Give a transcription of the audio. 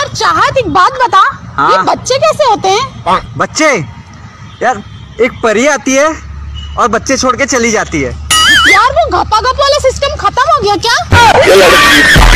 यार चाहत एक बात बता, हाँ? ये बच्चे कैसे होते हैं? बच्चे यार, एक परी आती है और बच्चे छोड़ के चली जाती है। यार वो घपा घप वाला सिस्टम खत्म हो गया क्या?